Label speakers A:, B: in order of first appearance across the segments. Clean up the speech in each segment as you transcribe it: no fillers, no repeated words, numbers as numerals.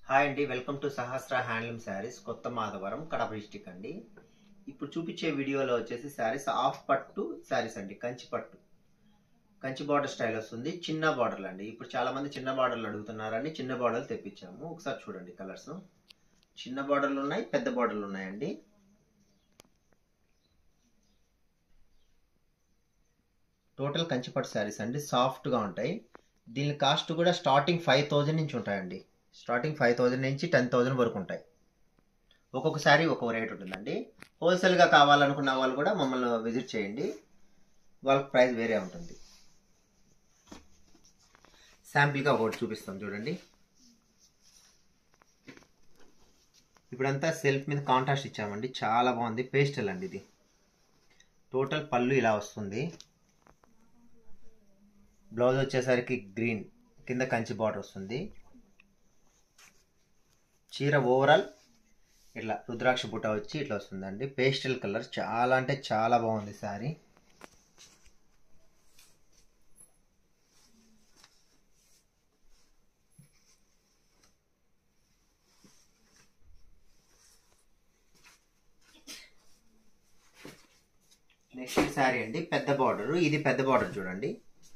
A: Hi అండి, welcome to Sahasra handloom sarees, Kotha Madhavaram, Kadapa district అండి. ఇప్పుడు చూపించే వీడియోలో వచ్చేసి శారీస్ ఆఫ్ పట్టు శారీస్ అండి. కంచి పట్టు, కంచి బార్డర్ స్టైల్ వస్తుంది. చిన్న బార్డర్లు అండి. ఇప్పుడు చాలా మంది చిన్న బార్డర్లు అడుగుతున్నారని చిన్న బార్డర్లు తెప్పించాము. ఒకసారి చూడండి కలర్స్. చిన్న బార్డర్లు ఉన్నాయి, పెద్ద బార్డర్లు ఉన్నాయండి. టోటల్ కంచి పట్టు శారీస్ అండి, సాఫ్ట్గా ఉంటాయి. దీని కాస్ట్ కూడా స్టార్టింగ్ 5000 నుంచి ఉంటాయండి. స్టార్టింగ్ 5000 నుంచి 10,000 వరకు ఉంటాయి. ఒక్కొక్క శారీ ఒక్కొక్క రేట్ ఉంటుందండి. హోల్సేల్గా కావాలనుకున్న వాళ్ళు కూడా మమ్మల్ని విజిట్ చేయండి, వాళ్ళకి ప్రైస్ వేరే ఉంటుంది. శాంపిల్గా ఒకటి చూపిస్తాం చూడండి. ఇప్పుడంతా సెల్ఫ్ మీద కాంట్రాస్ట్ ఇచ్చామండి, చాలా బాగుంది. పేస్టల్ అండి ఇది. టోటల్ పళ్ళు ఇలా వస్తుంది. బ్లౌజ్ వచ్చేసరికి గ్రీన్, కింద కంచి బార్డర్ వస్తుంది. చీర ఓవరాల్ ఇట్లా రుద్రాక్ష బుట్ట వచ్చి ఇట్లా వస్తుందండి. పేస్టల్ కలర్, చాలా అంటే చాలా బాగుంది శారీ. నెక్స్ట్ శారీ అండి, పెద్ద బార్డర్. ఇది పెద్ద బార్డర్ చూడండి.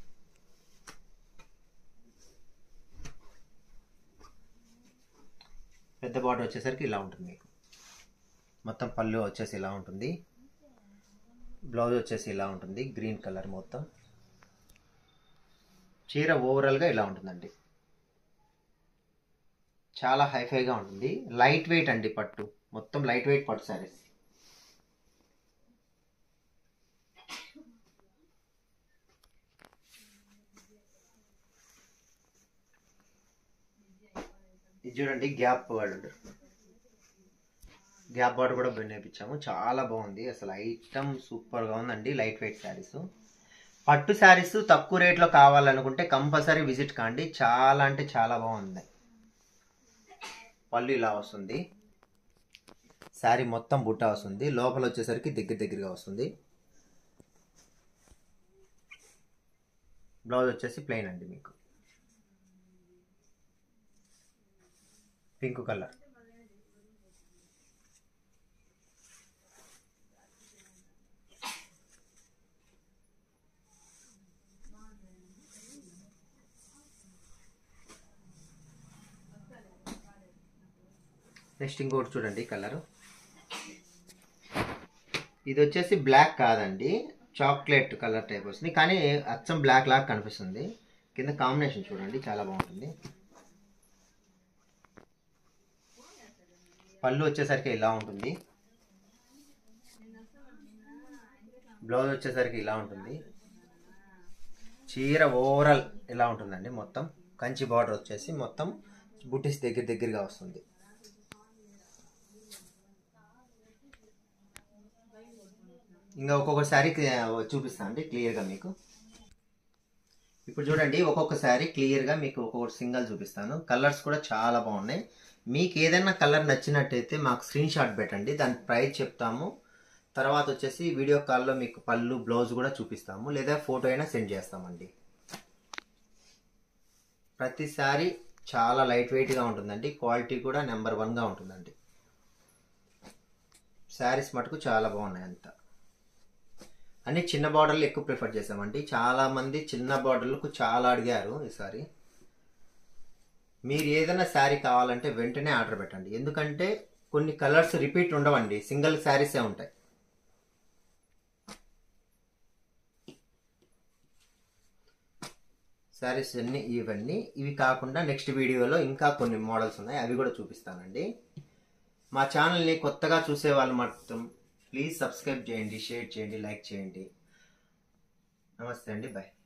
A: పెద్ద బార్డర్ వచ్చేసరికి ఇలా ఉంటుంది మీకు. మొత్తం పళ్ళు వచ్చేసి ఇలా ఉంటుంది. బ్లౌజ్ వచ్చేసి ఇలా ఉంటుంది, గ్రీన్ కలర్ మొత్తం. చీర ఓవరాల్గా ఇలా ఉంటుందండి. చాలా హైఫైగా ఉంటుంది. లైట్ వెయిట్ అండి పట్టు, మొత్తం లైట్ వెయిట్ పట్టు శారీస్. ఇది చూడండి, గ్యాప్ బార్డర్. గ్యాప్ బార్డర్ కూడా నేర్పించాము, చాలా బాగుంది. అసలు ఐటమ్ సూపర్గా ఉందండి. లైట్ వెయిట్ శారీస్, పట్టు శారీస్ తక్కువ రేట్లో కావాలనుకుంటే కంపల్సరీ విజిట్ కాండి. చాలా అంటే చాలా బాగుంది. పళ్ళు ఇలా వస్తుంది. శారీ మొత్తం బుట్ట వస్తుంది. లోపల వచ్చేసరికి దగ్గరగా వస్తుంది. బ్లౌజ్ వచ్చేసి ప్లెయిన్ అండి మీకు. Pink colour. నెక్స్ట్ ఇంకోటి చూడండి కలర్. ఇది వచ్చేసి బ్లాక్ కాదండి, చాక్లెట్ కలర్ టైప్ వస్తుంది, కానీ అచ్చం బ్లాక్ లాగా కనిపిస్తుంది. కింద కాంబినేషన్ చూడండి, చాలా బాగుంటుంది. పళ్ళు వచ్చేసరికి ఇలా ఉంటుంది. బ్లౌజ్ వచ్చేసరికి ఇలా ఉంటుంది. చీర ఓవరాల్ ఇలా ఉంటుందండి. మొత్తం కంచి బార్డర్ వచ్చేసి మొత్తం బుట్టీస్ దగ్గరగా వస్తుంది. ఇంకా ఒక్కొక్క శారీ చూపిస్తాను అండి క్లియర్గా మీకు. ఇప్పుడు చూడండి, ఒక్కొక్క శారీ క్లియర్గా మీకు ఒక్కొక్క సింగల్ చూపిస్తాను. కలర్స్ కూడా చాలా బాగున్నాయి. మీకు ఏదైనా కలర్ నచ్చినట్టయితే మాకు స్క్రీన్ షాట్ పెట్టండి, దాని ప్రైస్ చెప్తాము. తర్వాత వచ్చేసి వీడియో కాల్లో మీకు పళ్ళు బ్లౌజ్ కూడా చూపిస్తాము, లేదా ఫోటో అయినా సెండ్ చేస్తామండి. ప్రతి శారీ చాలా లైట్ వెయిట్గా ఉంటుందండి. క్వాలిటీ కూడా నెంబర్ 1గా ఉంటుందండి. శారీస్ మటుకు చాలా బాగున్నాయి. అంతా అన్ని చిన్న బార్డర్లు ఎక్కువ ప్రిఫర్ చేసామండి. చాలా మంది చిన్న బార్డర్లకు చాలా అడిగారు ఈసారి. మీరు ఏదైనా శారీ కావాలంటే వెంటనే ఆర్డర్ పెట్టండి, ఎందుకంటే కొన్ని కలర్స్ రిపీట్ ఉండవండి, సింగిల్ శారీసే ఉంటాయి. శారీస్ అన్ని ఇవి కాకుండా నెక్స్ట్ వీడియోలో ఇంకా కొన్ని మోడల్స్ ఉన్నాయి, అవి కూడా చూపిస్తానండి. మా ఛానల్ని కొత్తగా చూసే వాళ్ళు మాత్రం ప్లీజ్ సబ్స్క్రైబ్ చేయండి, షేర్ చేయండి, లైక్ చేయండి. నమస్తే అండి, బాయ్.